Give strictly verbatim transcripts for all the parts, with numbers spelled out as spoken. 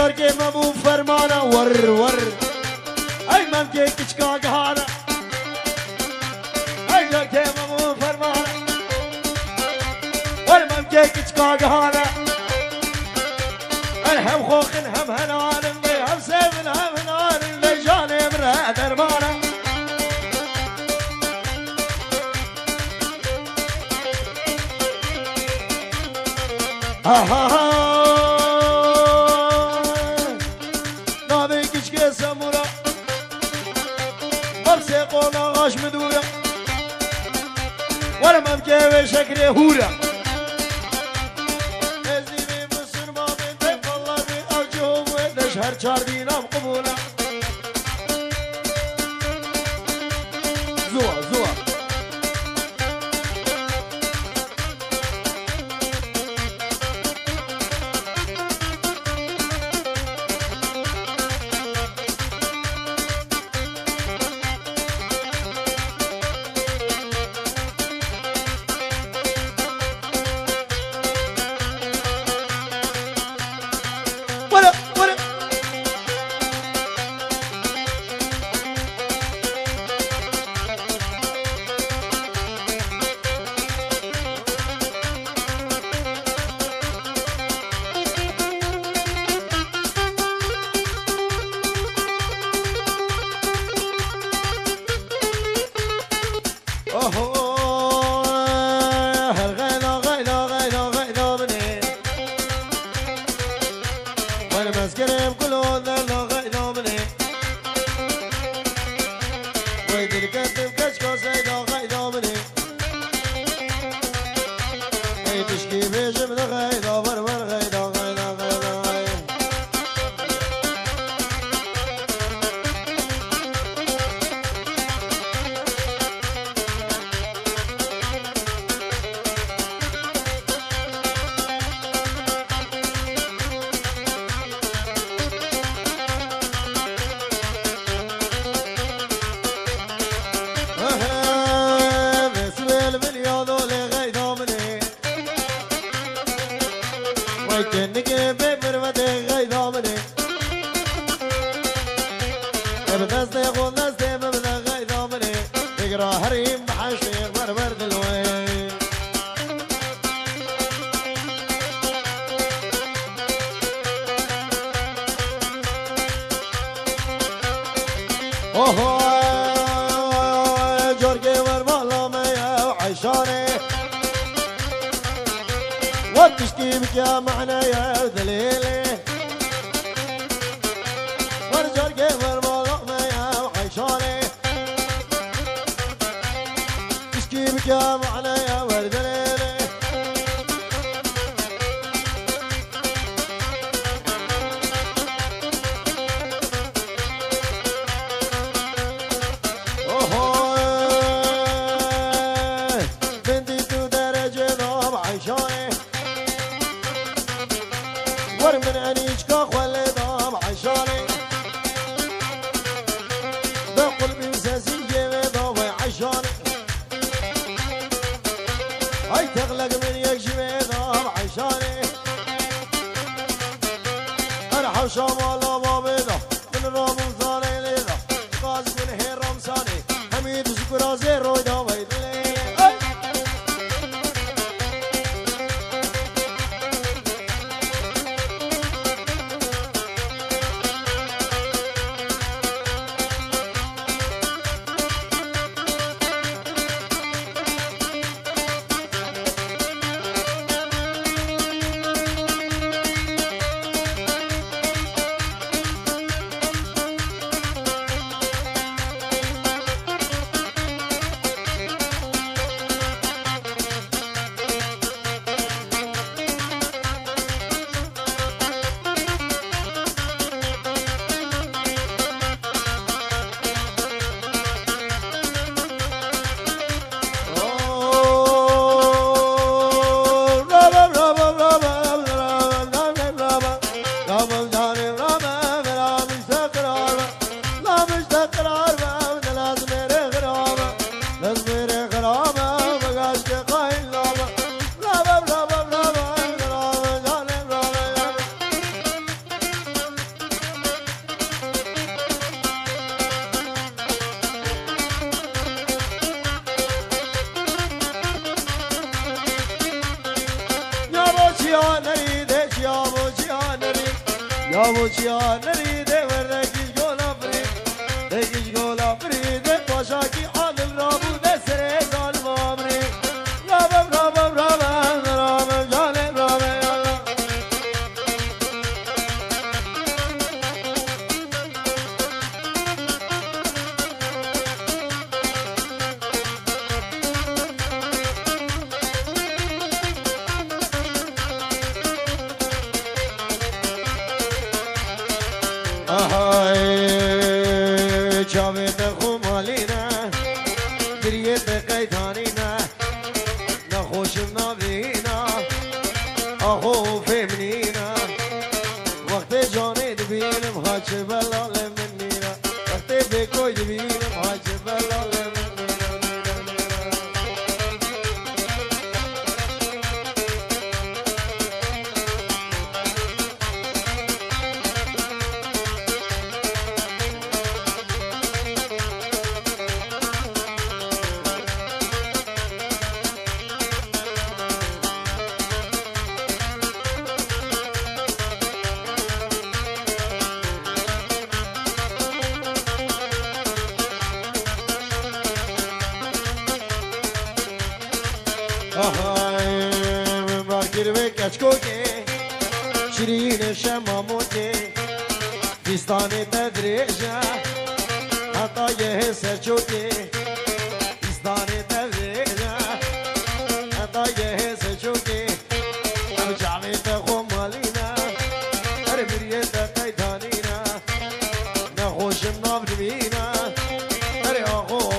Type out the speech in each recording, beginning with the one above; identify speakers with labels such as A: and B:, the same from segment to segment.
A: جرگی ممو فرمانا ور ور ای من که کچکا گهانا ای جرگی ممو فرمانا ور من که کچکا گهانا هم خوخن هم هنانم دی هم سیفن هم هنانم دی جانم را درمانا آها نابی کچک سمورا برسی قونا غاش مدورا ورمم که به شکر هورا هر چار دینم قبوله زوا زوا وتشكي بك يا معنى يا دليلي ورجال قمر ما يا وحيشاني تشكي بك يا معنى يا وردليلي اوه بنتي تو درجة ضاب عيشاني ورمن أنيشكا خولي ضام عشاني بقلبي وساسية وضاوي عشاني هاي تغلق من يكشفي ضام عشاني أنا حوشا مالا بابيضا من رامون ثاني ليضا قاز من هير رمساني حميد وسكرا زير روي ضاوي چیا نریده چیا و چیا نرید یا و چیا نریده ورده کش گولا فرید دکش گولا فریده پاشا کی عادل را بوده سر ظالم آمری رابم رابم رابم رابم جانم رابم آهای چاوید خمالی نه گریت قیدانی نه نخوشم نبینا آخو فهمنی نه وقت جانی دبینم هاچ بلال منی نه وقت بکوی دبینم هاچ بلال منی آهای باکر به کچکو که شیرین شمامو که فیستان تدریجه حتی یه سرچو که فیستان تدریجه حتی یه سرچو که ام جاوید خمالینا هر بریت قیدانینا نخوشم نبینا هر آقو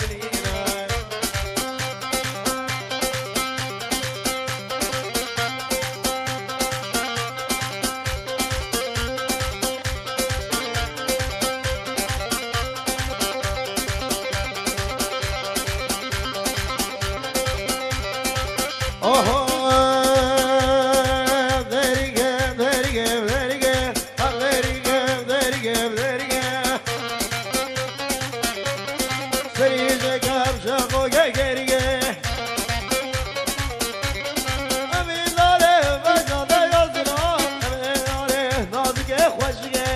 A: Oh, very good, very good, very good, very good, very good, very good. Very good, very good, very good. Amin lale, vajda yazdına, amin lale, nazike hoşge.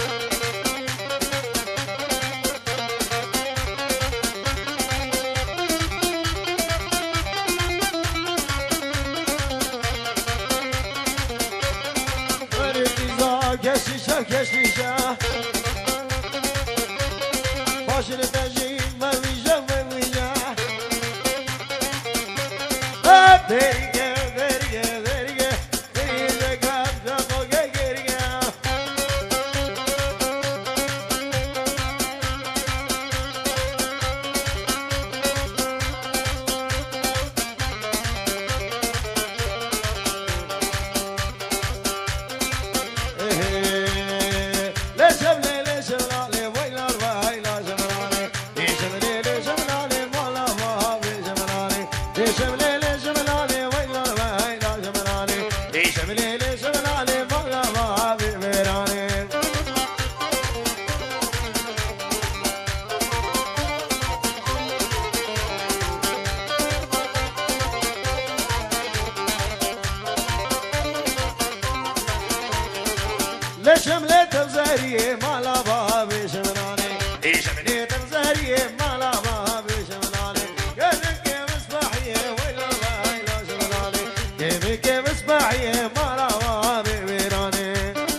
A: Keşişe keşişe başını tecrübe mevije mevije hep derige derige derige derige kapta koge gerige لشملة تبزارية مالا بابي شمناني شملة تبزارية مالا بابي شمناني قلبك يا مصباحية ويلا ويلا شمناني قلبك يا مصباحية مالا بابي ويراني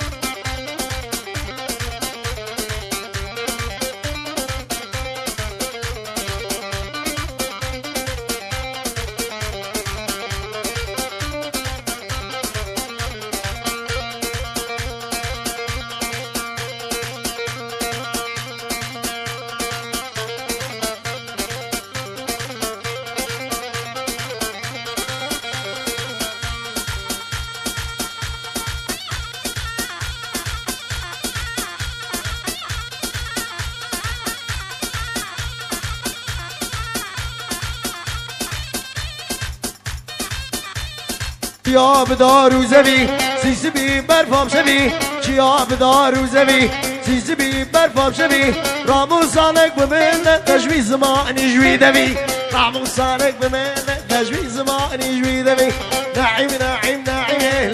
A: چیا بدار و زوی سیسی بی برفام شوی چیا بدار و زوی سیسی بی برفام شوی رامون سالک بمن تجوی زمانی جوی دوی رامون سالک بمن تجوی زمانی جوی دوی نعیم نعیم نعیم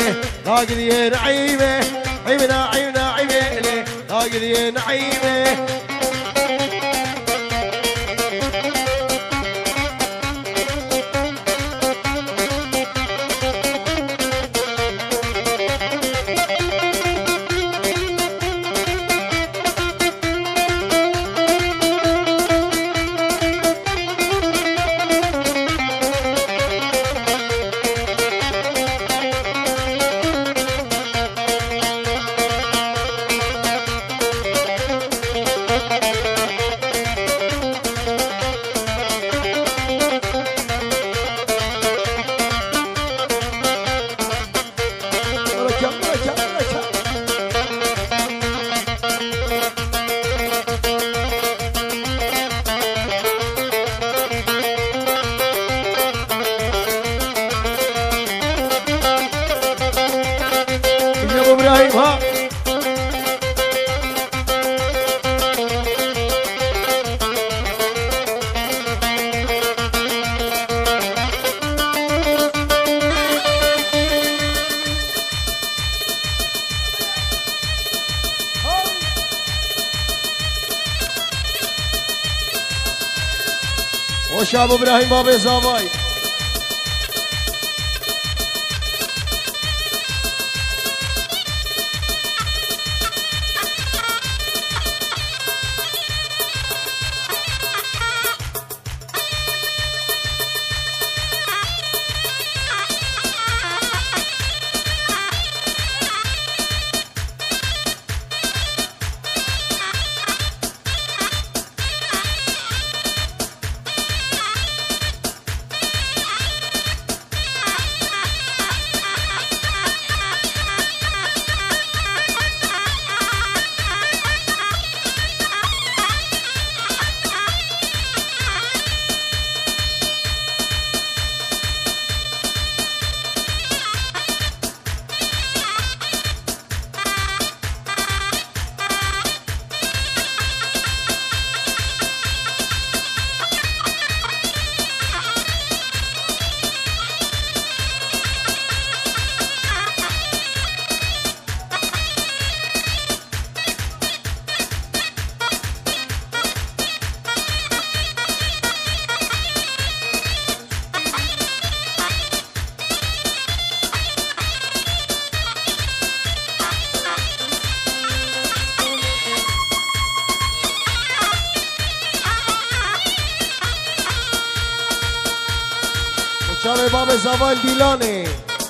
A: هاقلي نعيمه عيمنا عيمنا عيمه هاقلي نعيمه ابراهيم ها وشاب ابراهيم بابي زاباي شاب باب زوال دیلانه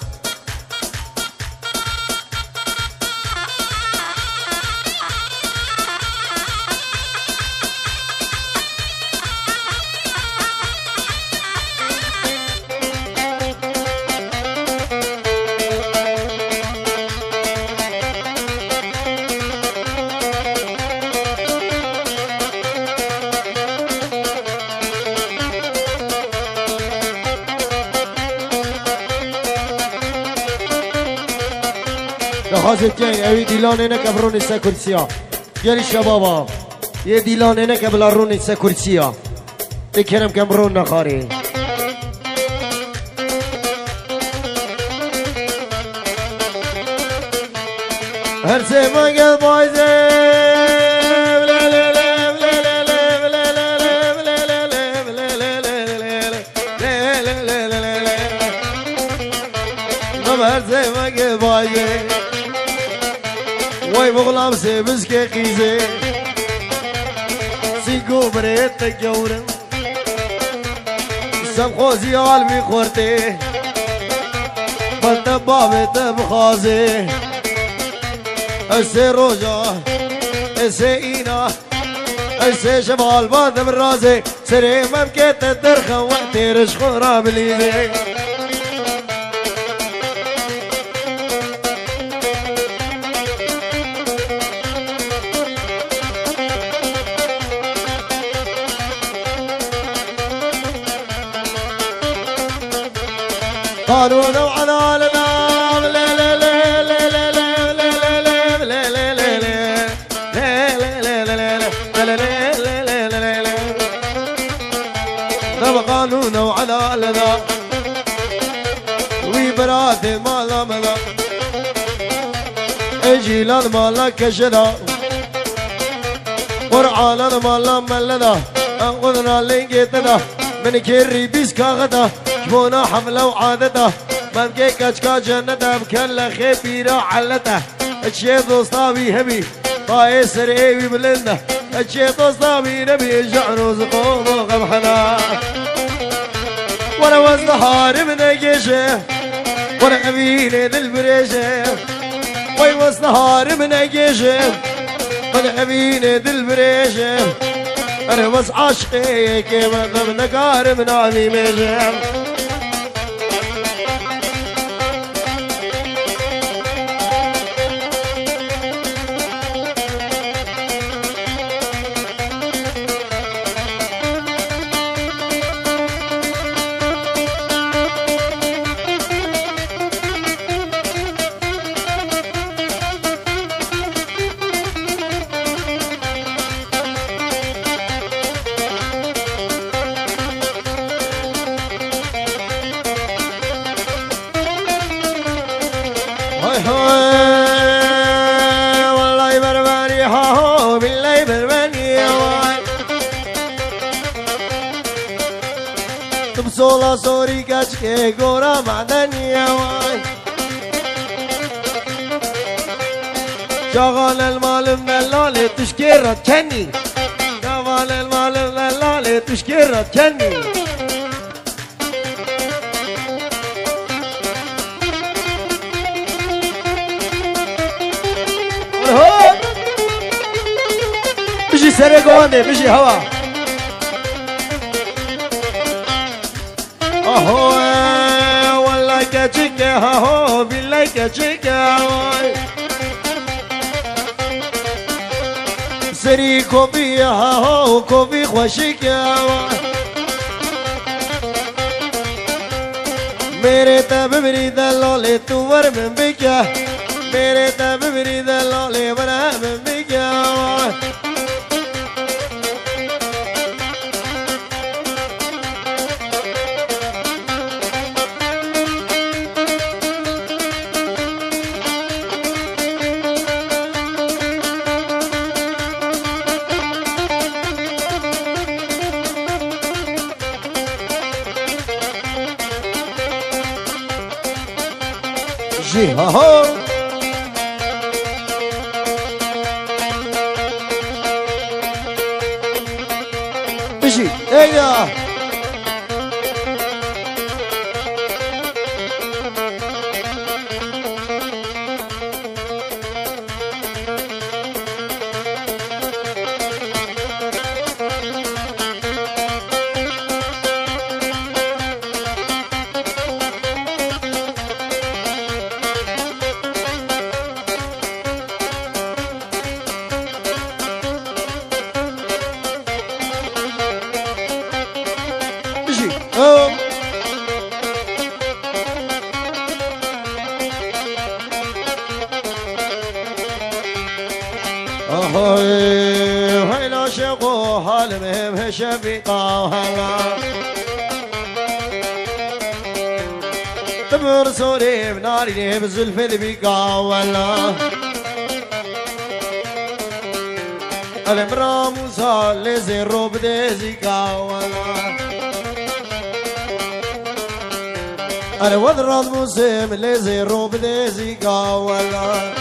A: لحاظت جاین اوی دیلانه نکه برون سه کرسیا گری شبابا یه دیلانه نکه بلا رون سه کرسیا بکنم کم رون نخاری هر سه منگل بایزه هر سه منگل بایزه وای بغلام سے بس کے قیزے سیگو بریت تجورم سب خوزی عالمی خورتے بلتب بابت بخازے ایسے روجا ایسے اینا ایسے شمال باد برازے سرے ممکت درخوا تیرش خورا بلیزے قانون وعلى النار لا لا لا لا لا لا لا لا لا لا لا لا لا لا قانون وعلى النار وبرات ما لا ملا اجيلان مالا كشدا قرعان مالا ملدا انقذنا لنجيتنا من كيري بيس كاغدا جبونا حملة وعادته ممكن كاشكا جنته بكلا خبيرة علته الشي دوستاوي هبي طاي سريوي بلنده الشي دوستاوي نبي جعنو زقوم وقمحنا وانا وزنهار من اجيشه وانا امين ذي البريشه وي وزنهار من اجيشه وانا امين ذي البريشه انا بس عاشقي كيف من نقار من عمي ميشه والله برباني هو بالله برباني واي تبصولا صوري كاشكي غورا معدني واي شغال المال من اللالي تشكيرة كني شغال المال من اللالي تشكيرة كني بيجي سرق وانده بيجي هوا اهو والله كاتشيك اهو بالله كاتشيك سري كوفي اهو كوفي خوشيك मेरे तब मेरी दलोले तू वर में बिका मेरे तब मेरी दलोले बना में बिका जी हाँ بشي ايوه هاي لا شقو حالمهم شفيقا هلا تمر سوري بناري بزلف البيقا ولا الامرا موسى لزي الروب ديزيقا ولا الوضرات موسم لزي الروب ديزيقا ولا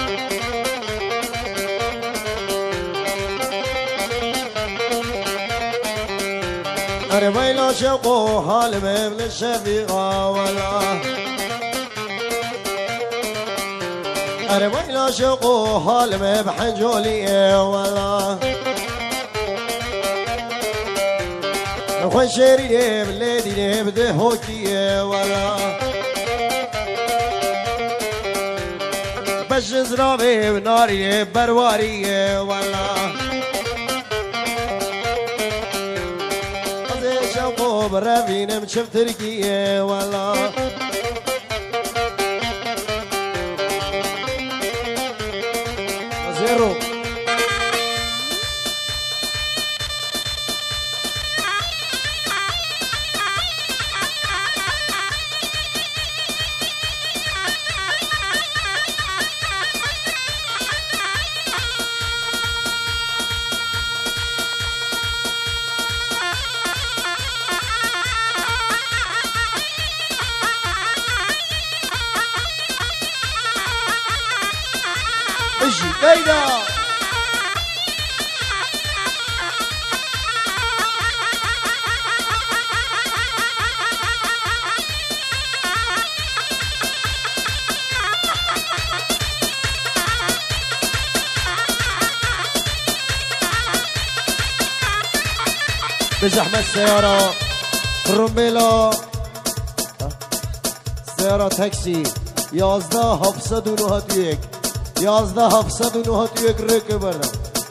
A: أنا ويلا شوقو حالم من الشفيقة ولا أنا ويلا شوقو حالم بحنجولي ولا خوش شيري بلادي بدهوكي ولا بش زرابي بناري برواري ولا برافينم شف تركيا ولا زيرو بجي بيدا بزحمة السيارة روميلا سيارة تاكسي يازده هفتصد و نهت و یک یازده هفتصد و نهت و یک رک برم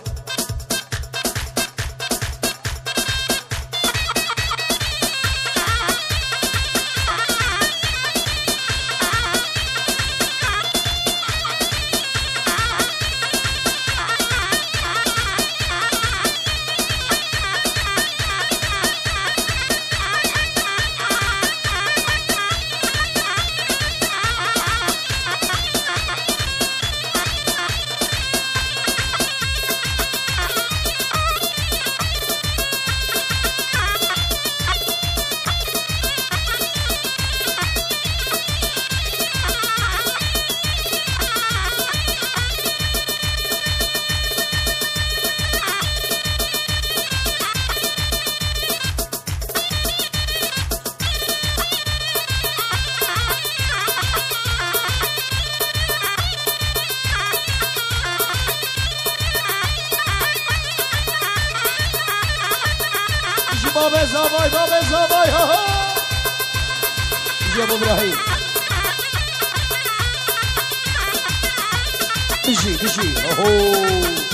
A: بابا زابای بابا زابای ها ها جاب ابراهيم بجي بجي اوه